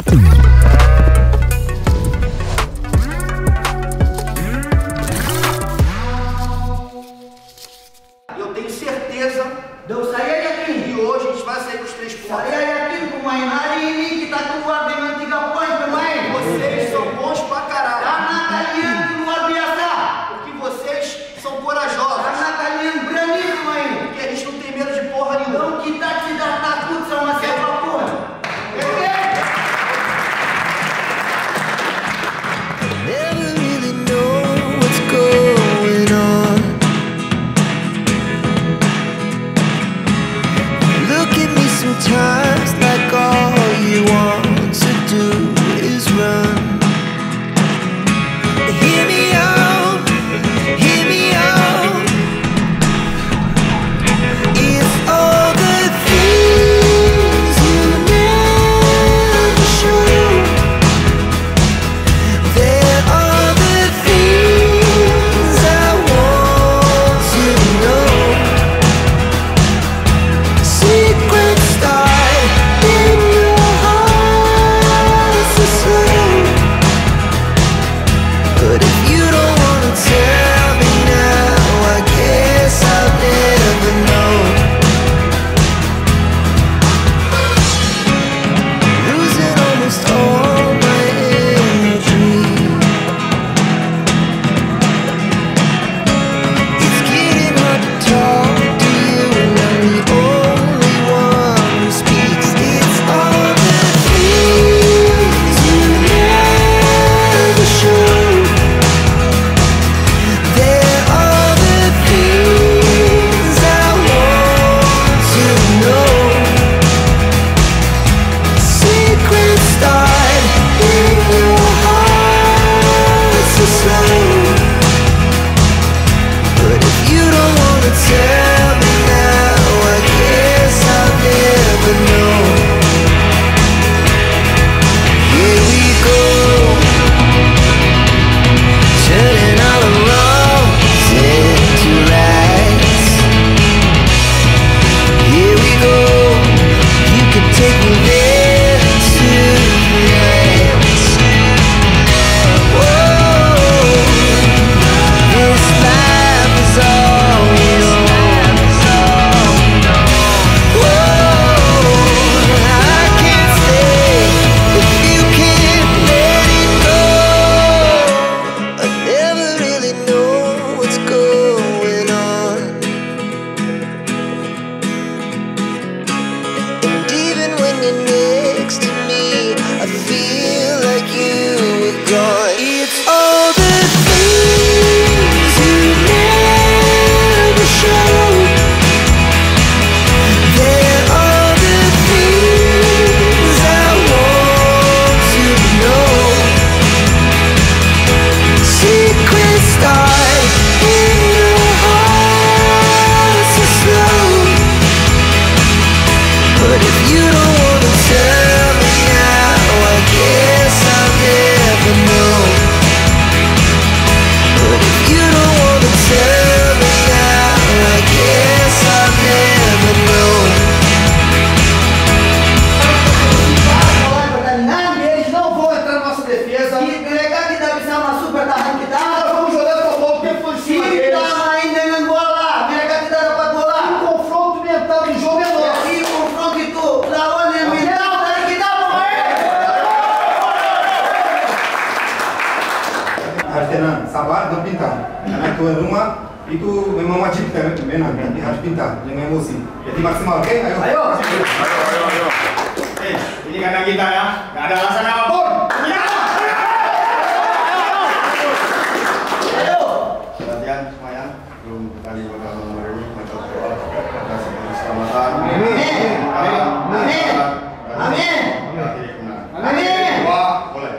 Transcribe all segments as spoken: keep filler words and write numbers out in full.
Eu tenho certeza de eu sair daqui. E hoje a gente vai sair com os três pontos. Sair daqui com uma Inari que tá com o guarda na antiga ponte, mãe. Vocês são bons pra caralho. Tá na calinha que não abiaçar. Porque vocês são corajosos. Tá na calinha granito, mãe. Porque a gente não tem medo de porra nenhuma. Não que tá te dando na puta, são uma selva porra. Never really know what's going on. Look at me sometimes like all you want to do is run. Hear me out, hear me out. It's all the things you never show. There are the things I want to know. Secrets start in your heart so slow. But if you don't wanna tell me now, I guess I'll never know. Losing almost all my energy. It's getting hard to talk to you, and I'm the only one who speaks. It's all the things you never show. There are the things I want to know. Secrets start in your heart so slow. But if you don't wanna tell me now, I guess I'll never know. Here we go, turning all the wrongs into rights. Here we go, you can take me there tonight. Whoa, this life is all we know. Whoa, I can't stay if you can't let it go. I never really know what's going on. And even when you're next to me, I feel like you were gone. It's all the things you never show. There are the things I want to know. Secrets start in your heart so slow. But if you don't wanna tell me now, I guess I'll never know. But if you don't wanna tell me now, I guess I'll never know. Eles não vão entrar na nossa defesa. E legal que deve ser uma super da arranqueada. Vamos jogar com a bola, porque foi em cima Se deles. tá ainda em Angola, legal que dá pra golar. O confronto mental do jogo é nosso. E o confronto que tu, da onde é mental, da que dá pra Artenan, sabar dan pintar. Karena tuan rumah itu memang wajib kita menang, tapi harus pintar, jangan emosi. Jadi maksimal, oke? Ayo. Ayo. Ayo, ayo, ayo. Eh, ini kandang kita ya. Gak ada alasan apapun. Ya. Ayo. Latihan semuanya. Belum kali bakal nomor ini macam doa. Kasih keselamatan. Amin. Amin. Amin. Amin. Doa, boleh.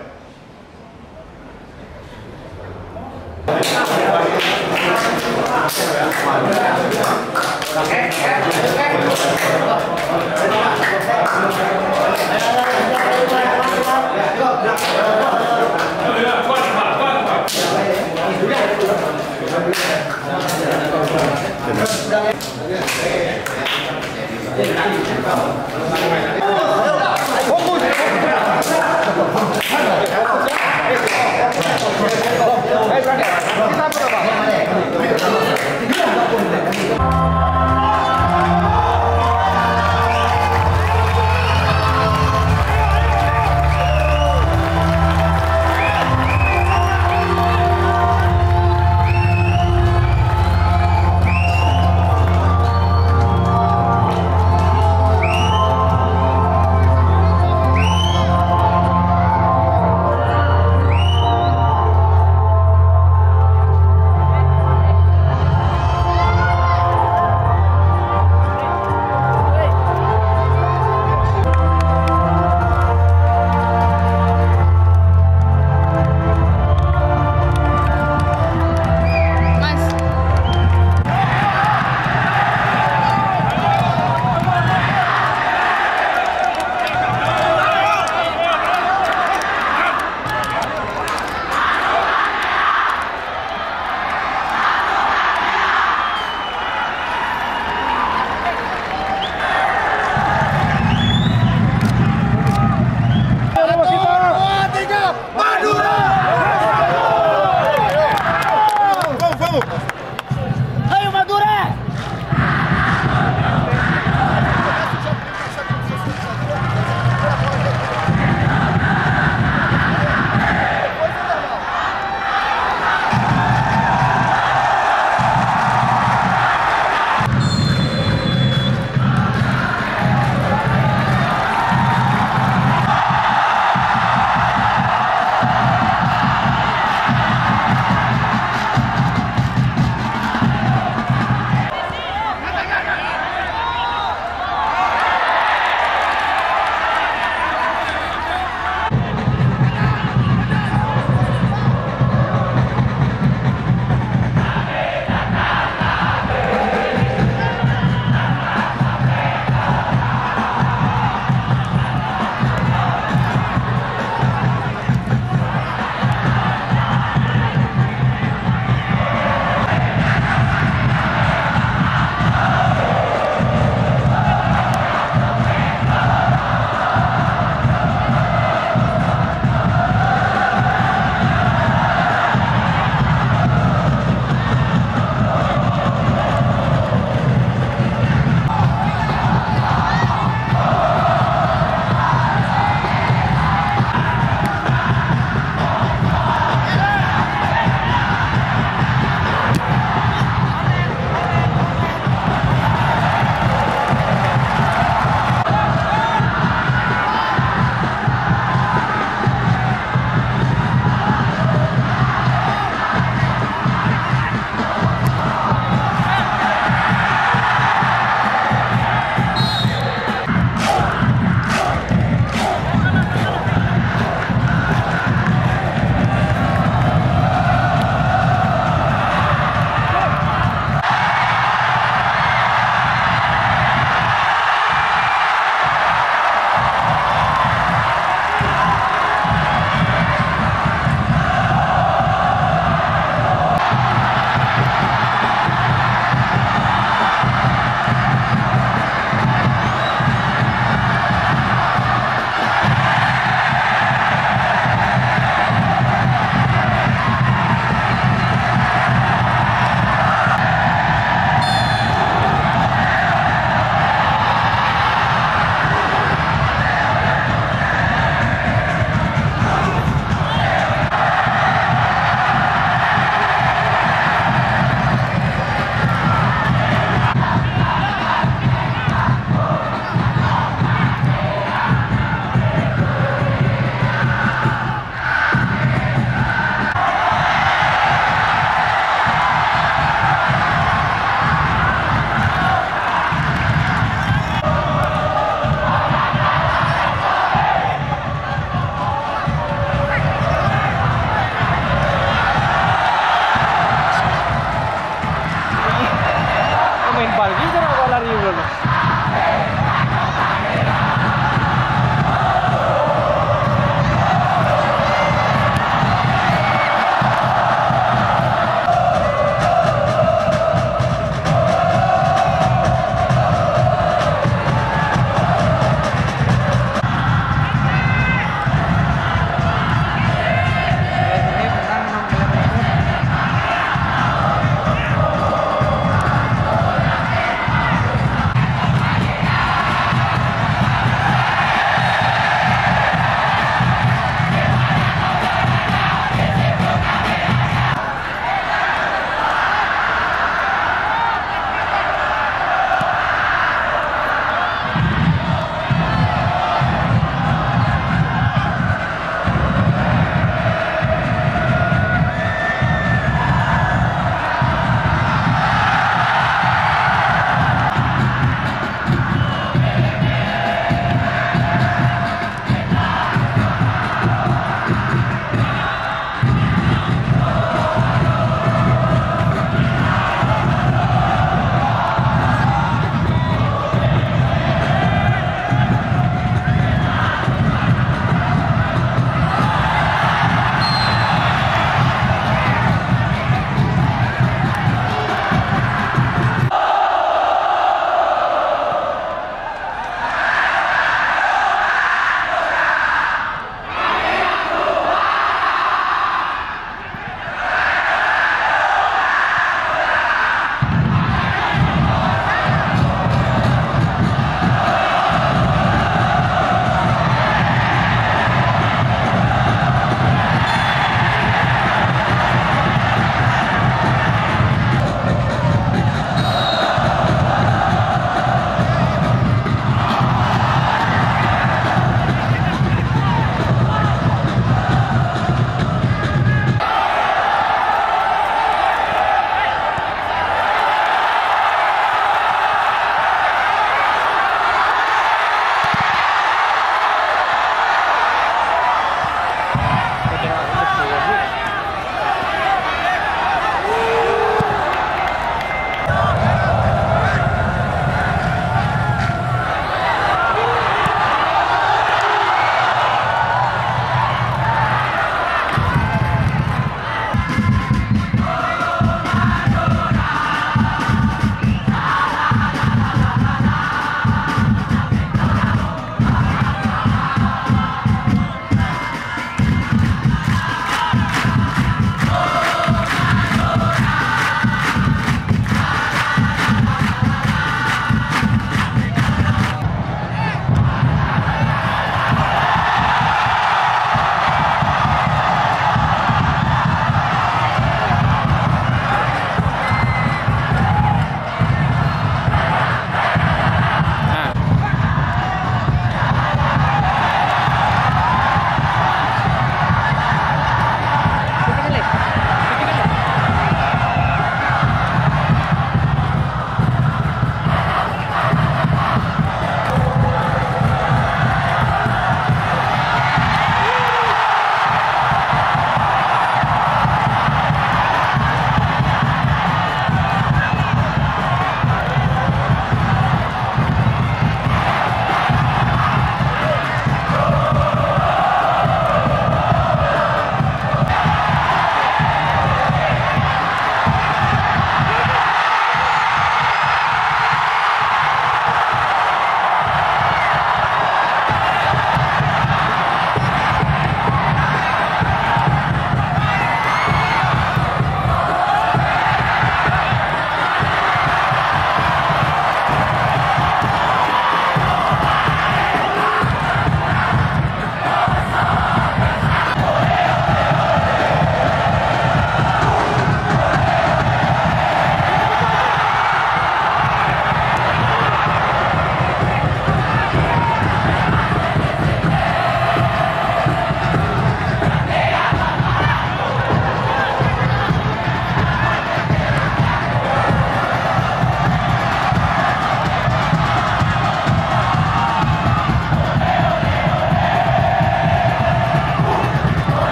Vamos!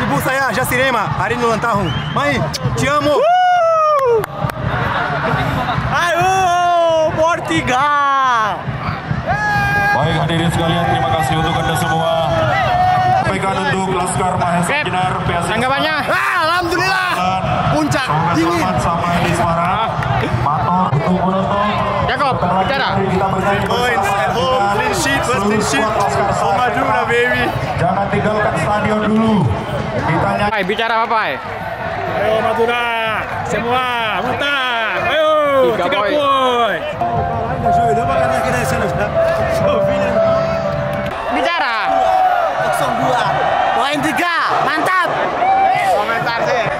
Ibu saya Jacirema hari ini ulang tahun. Mãe, te amo. Ayo, Portugal. Baik hadirin sekalian, terima kasih untuk Anda semua. Sampaikan untuk Laskar Mahesa Jenar P S I. Tanggapannya? Ah, alhamdulillah. Puncak dingin. Selamat sampai di Semarang. Matur untuk penonton. Jakob, bicara. Points at home, clean sheet, first clean sheet. For Madura, baby. Jangan tinggalkan stadion dulu. Ditanya. Pai, bicara apa, Pai? Ayo Madura, semua muntah. Ayo, Tiga tiga poin. poin. Bicara. nol dua. Poin tiga. Mantap. Komentar sih.